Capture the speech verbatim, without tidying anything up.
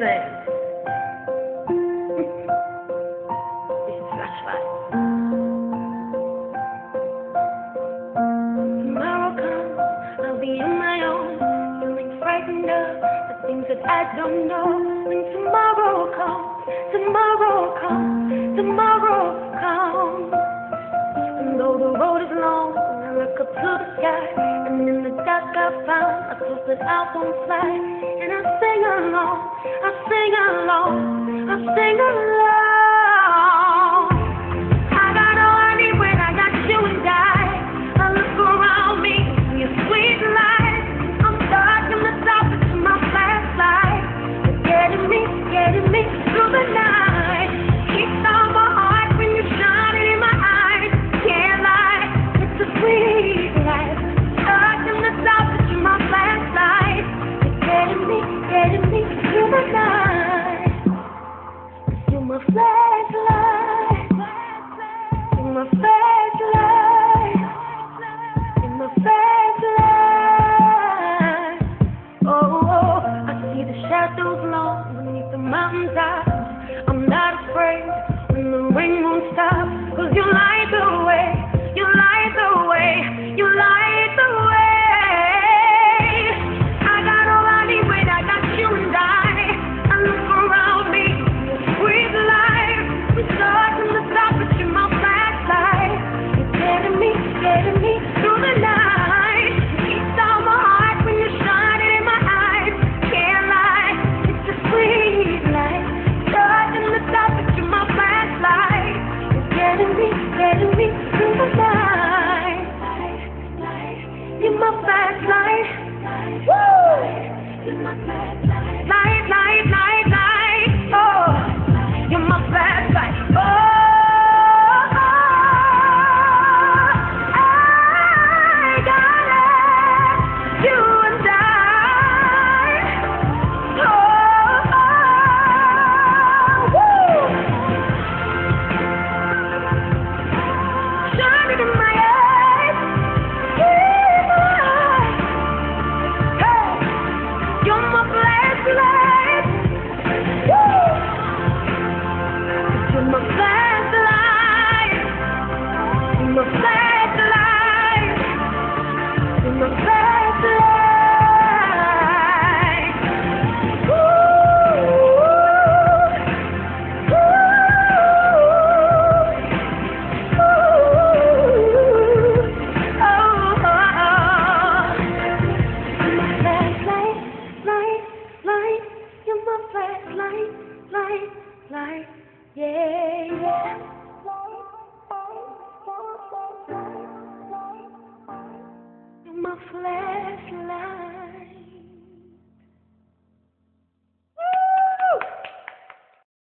saying? It's flashlight. Tomorrow comes, I'll be on my own, feeling frightened of the things that I don't know. When tomorrow comes, tomorrow comes, tomorrow comes. And though the road is long, I look up to the sky, and in the dark I found a truth that I won't fly. And I sing along, I sing along, I sing along. I got all I need when I got you and I. I look around me, see a sweet light. I'm stuck in the dark with my flashlight. It's getting me, getting me through the night. Keeps on my heart when you shine it in my eyes. Can't lie, it's a sweet life. Stuck in the dark with my flashlight. It's getting me, getting me through the night. You're my flashlight. You're my flashlight. You're my flashlight. Oh, oh, I see the shadows long beneath the mountaintops. I'm not afraid when the rain won't stop. Cause you light the way, you light the way, you light the way. I got all I need when I got you and I. I look around me, see a sweet life. We start in the dark, but you're my flashlight. You're getting me, getting me through the night. You keep down my heart when you shine it in my eyes. Can't lie, it's a sweet life. Start in the dark, but you're my flashlight. You're getting me, getting me through the night. You're my flashlight. Woo! Light, light, light, light. Oh, you're my flashlight. Oh, I got it. You and I. Oh, woo! Shine it in my eyes. Hey, you're my flashlight. Woo! You're my flashlight. You're my flashlight. You're my flashlight. Ooh, ooh, ooh, oh, oh, you're my flashlight, light, light. You're my flashlight, light, light, yeah, yeah. You're my flashlight.